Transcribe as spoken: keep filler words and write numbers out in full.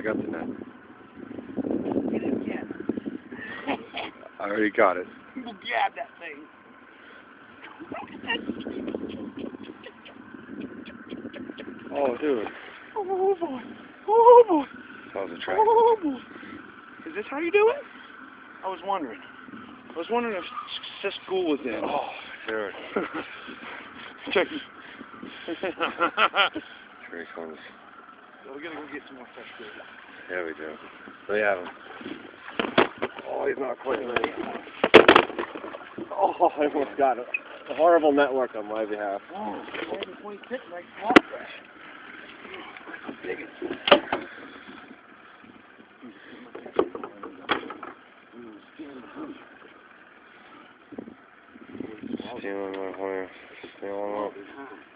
got the net. Get it again. I already got it. We'll grab that thing. Oh, dude. Oh boy. Oh boy. That was a trap. Oh boy. Is this how you do it? I was wondering. I was wondering if Sis School was in. Oh, dude. Check. Here he comes. So we're gonna go get some more fresh food. Yeah, we do. They have him. Oh, he's not quite ready. Oh, I almost got it. A horrible network on my behalf. Oh, twenty-six, like small fresh. Big it. Stealing my horse. Stealing up.